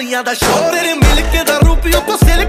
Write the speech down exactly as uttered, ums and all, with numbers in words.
ਦੁਨੀਆ ਦਾ ਸ਼ੋਰ ਤੇਰੇ ਮਿਲ ਕੇ ਦਾ ਰੂਪ ਉਤੋਂ ਸਿਲਕ